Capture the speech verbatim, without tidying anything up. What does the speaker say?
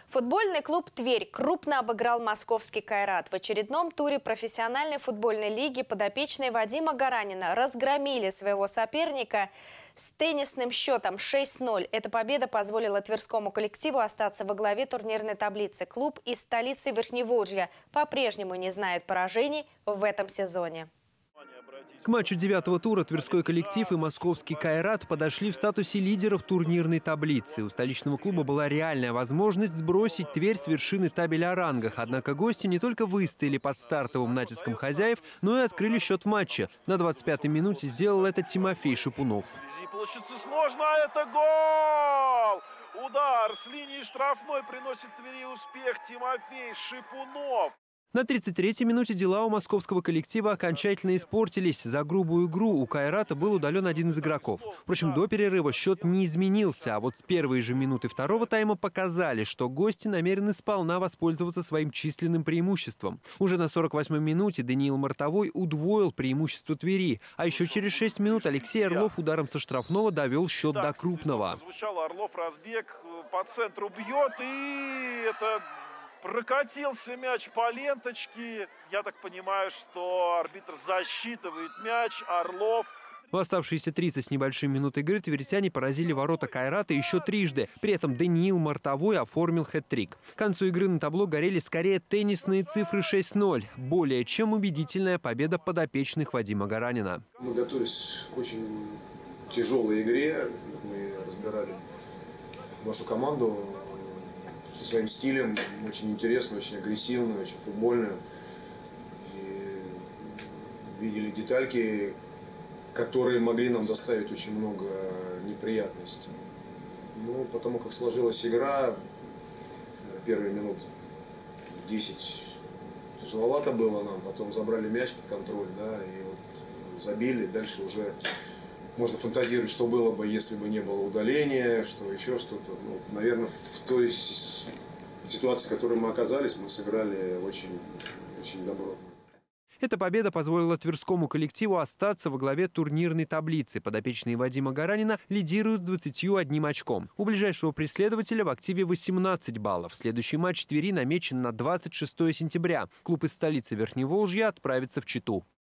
Футбольный клуб «Тверь» крупно обыграл московский «Кайрат». В очередном туре профессиональной футбольной лиги подопечные Вадима Гаранина разгромили своего соперника с теннисным счетом шесть ноль. Эта победа позволила тверскому коллективу остаться во главе турнирной таблицы. Клуб из столицы Верхневолжья по-прежнему не знает поражений в этом сезоне. К матчу девятого тура тверской коллектив и московский «Кайрат» подошли в статусе лидеров турнирной таблицы. У столичного клуба была реальная возможность сбросить Тверь с вершины табеля о рангах. Однако гости не только выстояли под стартовым натиском хозяев, но и открыли счет в матче. На двадцать пятой минуте сделал это Тимофей Шипунов. Получится сложно, а это гол! Удар с линии штрафной приносит Твери успех. Тимофей Шипунов. На тридцать третьей минуте дела у московского коллектива окончательно испортились. За грубую игру у «Кайрата» был удален один из игроков. Впрочем, до перерыва счет не изменился. А вот с первой же минуты второго тайма показали, что гости намерены сполна воспользоваться своим численным преимуществом. Уже на сорок восьмой минуте Даниил Мартовой удвоил преимущество Твери. А еще через шесть минут Алексей Орлов ударом со штрафного довел счет до крупного. Звучало, Орлов разбег, по центру бьет, и это... Прокатился мяч по ленточке. Я так понимаю, что арбитр засчитывает мяч. Орлов. В оставшиеся тридцать с небольшим минут игры тверитяне поразили ворота «Кайрата» еще трижды. При этом Даниил Мартовой оформил хэт-трик. К концу игры на табло горели скорее теннисные цифры шесть ноль. Более чем убедительная победа подопечных Вадима Гаранина. Мы готовились к очень тяжелой игре. Мы разбирали нашу команду со своим стилем, очень интересную, очень агрессивную, очень футбольную. И видели детальки, которые могли нам доставить очень много неприятностей. Но потому как сложилась игра, первые минут десять тяжеловато было нам, потом забрали мяч под контроль, да, и вот забили, дальше уже можно фантазировать, что было бы, если бы не было удаления, что еще что-то. Ну, наверное, в той ситуации, в которой мы оказались, мы сыграли очень, очень добротно. Эта победа позволила тверскому коллективу остаться во главе турнирной таблицы. Подопечные Вадима Гаранина лидируют с двадцатью одним очком. У ближайшего преследователя в активе восемнадцать баллов. Следующий матч Твери намечен на двадцать шестое сентября. Клуб из столицы Верхневолжья отправится в Читу.